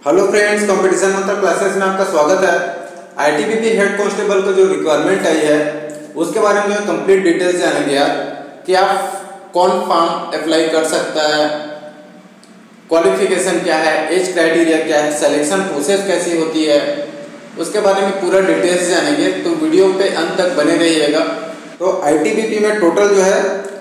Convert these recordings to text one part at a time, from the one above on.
Hello friends, competition Mantra classes में आपका स्वागत है। आईटीबीपी हेड कांस्टेबल का जो रिक्वायरमेंट आई है उसके बारे में जो कंप्लीट डिटेल्स जानेंगे यार कि आप कौन फॉर्म अप्लाई कर सकता है, क्वालिफिकेशन क्या है, एज क्राइटेरिया क्या है, सिलेक्शन प्रोसेस कैसी होती है, उसके बारे में पूरा डिटेल्स जानेंगे। तो वीडियो पे अंत तक बने रहिएगा। तो आईटीबीपी में टोटल जो है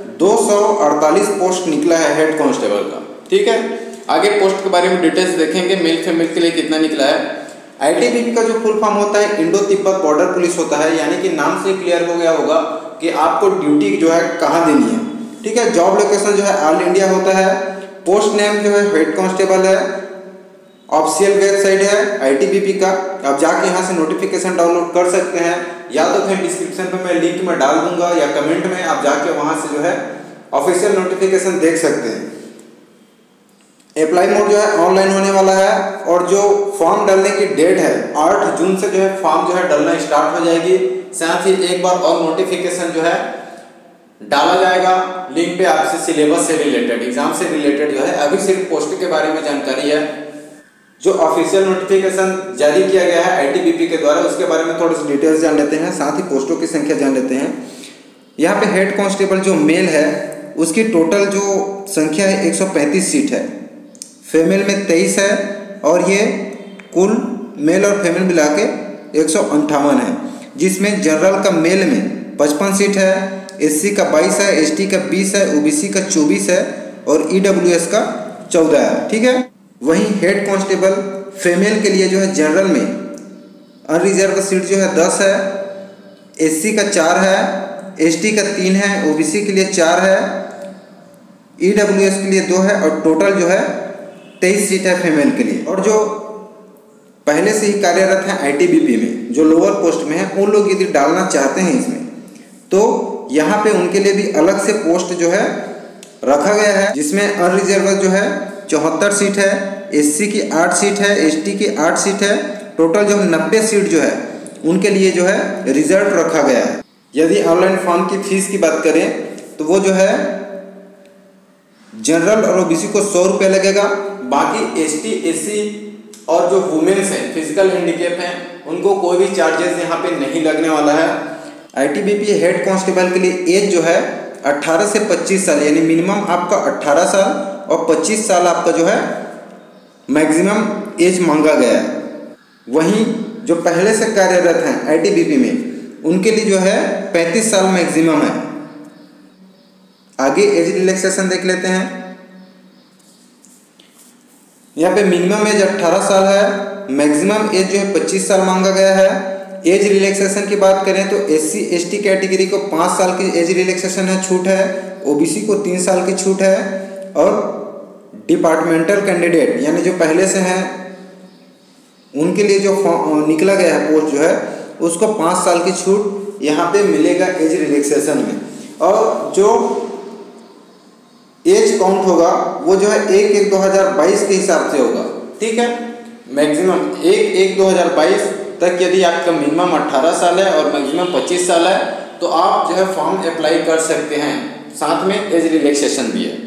248 पोस्ट निकला है हेड कांस्टेबल का। ठीक है, आगे पोस्ट के बारे में डिटेल्स देखेंगे। मेल फीमेल के लिए कितना निकला है। आईटीबीपी का जो फुल फॉर्म होता है इंडो तिब्बत बॉर्डर पुलिस होता है, यानी कि नाम से क्लियर हो गया होगा कि आपको ड्यूटी जो है कहाँ देनी है। ठीक है, जॉब लोकेशन जो है ऑल इंडिया होता है। पोस्ट नेम जो है हेड कांस्टेबल है। ऑफिशियल वेबसाइट है आईटीबीपी का, आप जाके यहाँ से नोटिफिकेशन डाउनलोड कर सकते हैं, या तो फिर डिस्क्रिप्शन में मैं लिंक में डाल दूंगा या कमेंट में आप जाके वहाँ से जो है ऑफिशियल नोटिफिकेशन देख सकते हैं। अप्लाई मोड जो है ऑनलाइन होने वाला है और जो फॉर्म डालने की डेट है 8 जून से जो है फॉर्म जो है डालना स्टार्ट हो जाएगी। साथ ही एक बार और नोटिफिकेशन जो है डाला जाएगा लिंक पे, आपसे सिलेबस से रिलेटेड, एग्जाम से रिलेटेड जो है। अभी सिर्फ पोस्ट के बारे में जानकारी है। जो ऑफिशियल नोटिफिकेशन जारी किया गया है आईटीबीपी के द्वारा उसके बारे में थोड़ी सी डिटेल्स जान लेते हैं, साथ ही पोस्टों की संख्या जान लेते हैं। यहाँ पे हेड कांस्टेबल जो मेल है उसकी टोटल जो संख्या है 135 सीट है, फीमेल में 23 है और ये कुल मेल और फीमेल मिला के 158 है, जिसमें जनरल का मेल में 55 सीट है, एससी का 22 है, एसटी का 20 है, ओबीसी का 24 है और ईडब्ल्यूएस का 14 है। ठीक है, वहीं हेड कांस्टेबल फीमेल के लिए जो है जनरल में अनरिजर्व सीट जो है 10 है, एससी का 4 है, एसटी का 3 है, ओबीसी के लिए 4 है, ईडब्ल्यूएस के लिए 2 है और टोटल जो है 23 सीट है फीमेल के लिए। और जो पहले से ही कार्यरत हैं आईटीबीपी में, जो लोअर पोस्ट में है, उन लोग यदि डालना चाहते हैं इसमें तो यहाँ पे उनके लिए भी अलग से पोस्ट जो है रखा गया है, जिसमें अनरिजर्व जो है 74 सीट है, एससी की 8 सीट है, एसटी की 8 सीट है, टोटल जो 90 सीट जो है उनके लिए जो है रिजर्व रखा गया है। यदि ऑनलाइन फॉर्म की फीस की बात करें तो वो जो है जनरल और ओबीसी को 100 रुपये लगेगा। बाकी एसटी, एससी और जो वुमेन्स हैं, फिजिकल हैंडीकैप हैं, उनको कोई भी चार्जेस यहाँ पे नहीं लगने वाला है। आईटीबीपी हेड कांस्टेबल के लिए एज जो है 18 से 25 साल, यानी मिनिमम आपका 18 साल और 25 साल आपका जो है मैक्सिमम एज मांगा गया है। वहीं जो पहले से कार्यरत हैं आईटीबीपी में उनके लिए जो है 35 साल मैक्सिमम है। आगे एज रिलैक्सेशन देख लेते हैं। यहाँ पे मिनिमम एज 18 साल है, मैक्सिमम एज जो है 25 साल मांगा गया है। एज रिलैक्सेशन की बात करें तो एससी एसटी कैटेगरी को 5 साल की एज रिलैक्सेशन है, छूट है, ओबीसी को 3 साल की छूट है और डिपार्टमेंटल कैंडिडेट यानी जो पहले से हैं उनके लिए जो निकला गया है पोस्ट जो है उसको 5 साल की छूट यहाँ पे मिलेगा एज रिलैक्सेशन में। और जो एज काउंट होगा वो जो है 1/1/2022 के हिसाब से होगा। ठीक है, मैक्सिमम 1/1/2022 तक यदि आपका मिनिमम 18 साल है और मैक्सिमम 25 साल है तो आप जो है फॉर्म अप्लाई कर सकते हैं, साथ में एज रिलैक्सेशन भी है।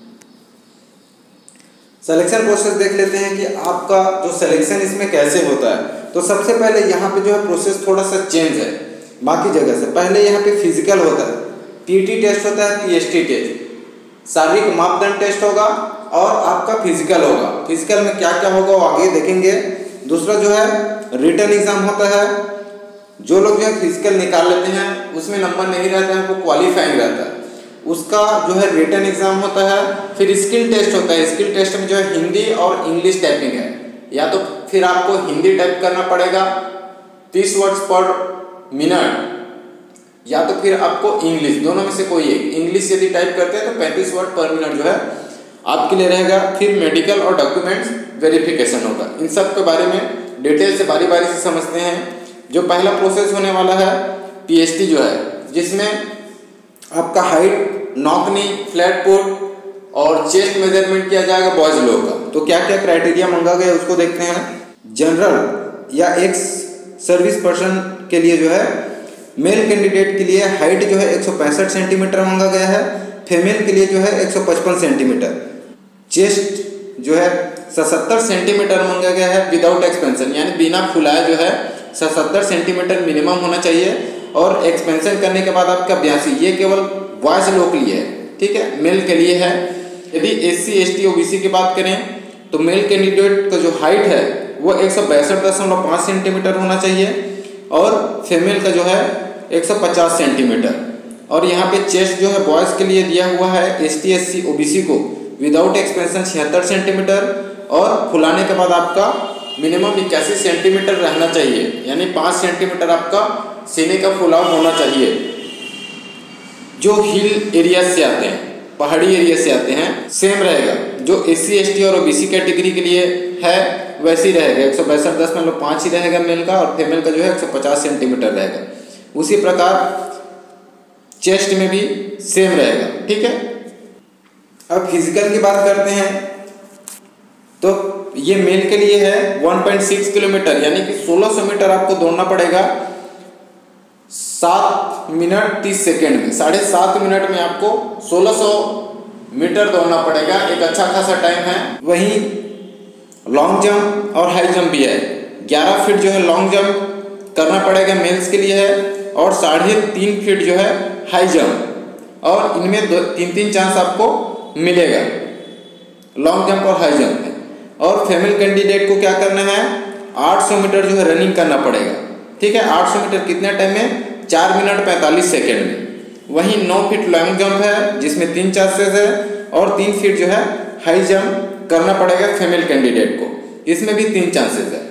सिलेक्शन प्रोसेस देख लेते हैं कि आपका जो सिलेक्शन इसमें कैसे होता है। तो सबसे पहले यहाँ पे जो है प्रोसेस थोड़ा सा चेंज है बाकी जगह से। पहले यहाँ पे फिजिकल होता है, पीटी टेस्ट होता है, पीएसटी टेस्ट, शारीरिक मापदंड टेस्ट होगा और आपका फिजिकल होगा। फिजिकल में क्या क्या होगा वो आगे देखेंगे। दूसरा जो है रिटन एग्जाम होता है। जो लोग जो है फिजिकल निकाल लेते हैं उसमें नंबर नहीं रहता है, वो क्वालिफाइंग रहता है, उसका जो है रिटन एग्जाम होता है। फिर स्किल टेस्ट होता है। स्किल टेस्ट में जो है हिंदी और इंग्लिश टाइपिंग है, या तो फिर आपको हिंदी टाइप करना पड़ेगा 30 वर्ड्स पर मिनट, या तो फिर आपको इंग्लिश, दोनों में से कोई एक। इंग्लिश यदि टाइप करते हैं तो 35 वर्ड पर मिनट जो है आपके लिए रहेगा। फिर मेडिकल और डॉक्यूमेंट्स वेरिफिकेशन होगा। इन सब के बारे में डिटेल से बारी बारी से समझते हैं। जो पहला प्रोसेस होने वाला है पीएसटी जो है, जिसमें आपका हाइट, नॉकनी, फ्लैट फुट और चेस्ट मेजरमेंट किया जाएगा बॉयज लोग का। तो क्या क्या क्राइटेरिया मांगा गया उसको देखते हैं। जनरल या एक्स सर्विस पर्सन के लिए जो है मेल कैंडिडेट के लिए हाइट जो है 165 सेंटीमीटर मांगा गया है, फीमेल के लिए जो है 155 सेंटीमीटर, चेस्ट जो है 77 सेंटीमीटर मांगा गया है विदाउट एक्सपेंशन, यानी बिना फुलाए जो है 77 सेंटीमीटर मिनिमम होना चाहिए। और एक्सपेंशन करने के बाद आपका 82, ये केवल बॉयज लोग के लिए है, ठीक है, मेल के लिए है। यदि SC ST OBC की बात करें तो मेल कैंडिडेट का जो हाइट है वो 162.5 सेंटीमीटर होना चाहिए और फीमेल का जो है 150 सेंटीमीटर। और यहाँ पे चेस्ट जो है बॉयज़ के लिए दिया हुआ है ST SC OBC को विदाउट एक्सपेंशन 76 सेंटीमीटर और फुलाने के बाद आपका मिनिमम 81 सेंटीमीटर रहना चाहिए, यानी 5 सेंटीमीटर आपका सीने का फुलाव होना चाहिए। जो हिल एरिया से आते हैं, पहाड़ी एरिया से आते हैं, सेम रहेगा जो SC ST और OBC कैटेगरी के लिए है वैसे ही रहेगा, 162.5 ही रहेगा मेल का और फीमेल का जो है 150 सेंटीमीटर रहेगा। उसी प्रकार चेस्ट में भी सेम रहेगा, ठीक है। अब फिजिकल की बात करते हैं तो ये मेल के लिए है 1.6 किलोमीटर, यानी कि 1600 मीटर आपको दौड़ना पड़ेगा 7 मिनट 30 सेकेंड में। 7.5 मिनट में आपको 1600 मीटर दौड़ना पड़ेगा, एक अच्छा खासा टाइम है। वहीं लॉन्ग जंप और हाई जंप भी है, 11 फीट जो है लॉन्ग जंप करना पड़ेगा मेल्स के लिए है और 3.5 फीट जो है हाई जंप, और इनमें 3 चांस आपको मिलेगा लॉन्ग जंप और हाई जंप में। और फीमेल कैंडिडेट को क्या करना है, 800 मीटर जो है रनिंग करना पड़ेगा, ठीक है। 800 मीटर कितने टाइम में, 4 मिनट 45 सेकेंड में। वहीं 9 फीट लॉन्ग जंप है जिसमें 3 चांसेस है और 3 फीट जो है हाई जंप करना पड़ेगा फीमेल कैंडिडेट को, इसमें भी 3 चांसेस है।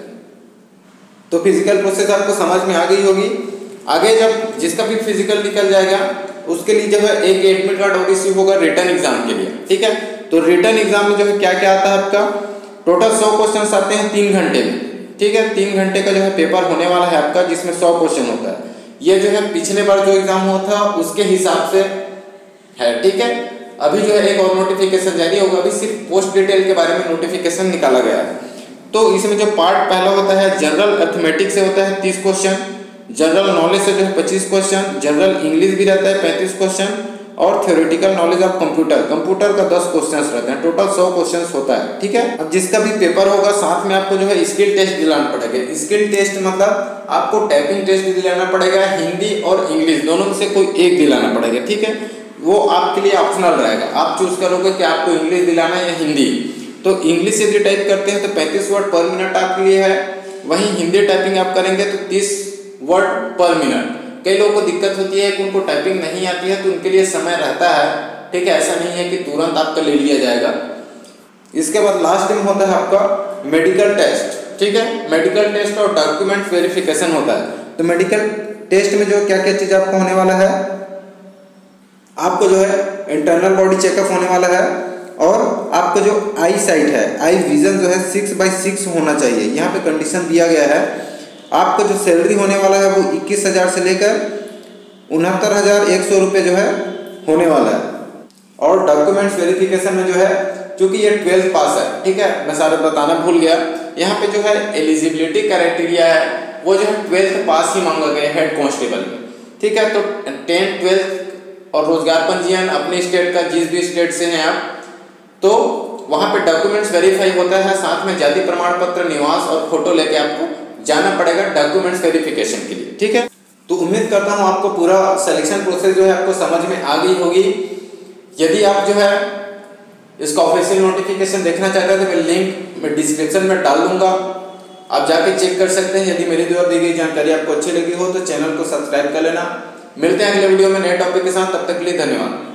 तो फिजिकल प्रोसेस आपको समझ में आ गई होगी। आगे जब जिसका भी फिजिकल निकल जाएगा उसके लिए जो है एक एडमिट कार्ड OBC होगा रिटर्न एग्जाम के लिए, ठीक है। तो रिटर्न एग्जाम में जो है क्या क्या आता है आपका, टोटल 100 क्वेश्चन आते हैं 3 घंटे में, ठीक है। 3 घंटे का जो है पेपर होने वाला है आपका, जिसमें 100 क्वेश्चन होता है। ये जो है पिछले बार जो एग्जाम हुआ था उसके हिसाब से है, ठीक है। अभी जो है एक और नोटिफिकेशन जारी होगा, अभी सिर्फ पोस्ट डिटेल के बारे में नोटिफिकेशन निकाला गया है। तो इसमें जो पार्ट पहला होता है जनरल अर्थमेटिक से होता है 30 क्वेश्चन, जनरल नॉलेज से जो है 25 क्वेश्चन, जनरल इंग्लिश भी रहता है 35 क्वेश्चन और थ्योरेटिकल नॉलेज ऑफ कंप्यूटर का 10 क्वेश्चंस रहते हैं। टोटल 100 क्वेश्चंस होता है, ठीक है। अब जिसका भी पेपर होगा साथ में आपको जो है स्किल टेस्ट दिलाना पड़ेगा। स्किल टेस्ट मतलब आपको टाइपिंग टेस्ट भी दिलाना पड़ेगा, हिंदी और इंग्लिश दोनों में से कोई एक दिलाना पड़ेगा, ठीक है। वो आपके लिए ऑप्शनल रहेगा, आप चूज करोगे कि आपको इंग्लिश दिलाना है या हिंदी। तो इंग्लिश यदि टाइप करते हैं तो 35 वर्ड पर मिनट आपके लिए है, वहीं हिंदी टाइपिंग आप करेंगे तो 30 वर्ड पर मिनट। कई लोगों को दिक्कत होती है कि उनको टाइपिंग नहीं आती है तो उनके लिए समय रहता है, ठीक है। ऐसा नहीं है कि तुरंत आपका ले लिया जाएगा। इसके बाद लास्ट में होता है आपका मेडिकल टेस्ट, ठीक है। मेडिकल टेस्ट और डॉक्यूमेंट वेरिफिकेशन होता है। तो मेडिकल टेस्ट में जो क्या क्या चीज़ आपको होने वाला है, आपको जो है इंटरनल बॉडी चेकअप होने वाला है और आपका जो आई साइट है, आई विजन जो है 6/6 होना चाहिए। यहाँ पे कंडीशन दिया गया है। आपका जो सैलरी होने वाला है वो 21,000 से लेकर 69,100 रुपये जो है होने वाला है। और डॉक्यूमेंट्स वेरिफिकेशन में जो है, चूँकि ये 12th पास है, ठीक है, मैं सारा बताना भूल गया। यहाँ पे जो है एलिजिबिलिटी क्राइटेरिया है वो जो है 12th पास ही मांगा गया है हेड कांस्टेबल में, ठीक है। तो 10th 12th और रोजगार पंजीयन अपने स्टेट का, जिस भी स्टेट से हैं आप, तो वहाँ पे डॉक्यूमेंट्स वेरीफाई होता है। साथ में जाति प्रमाण पत्र, निवास और फोटो लेके आपको जाना पड़ेगा डॉक्यूमेंट्स वेरिफिकेशन के लिए, ठीक है। तो उम्मीद करता हूँ आपको पूरा सिलेक्शन प्रोसेस जो है आपको समझ में आ गई होगी। यदि आप जो है इसका ऑफिशियल नोटिफिकेशन देखना चाहते हैं तो मैं लिंक मैं डिस्क्रिप्शन में डाल दूंगा, आप जाके चेक कर सकते हैं। यदि मेरी द्वारा दी गई जानकारी आपको अच्छी लगी हो तो चैनल को सब्सक्राइब कर लेना। मिलते हैं अगले वीडियो में नए टॉपिक के साथ, तब तक के लिए धन्यवाद।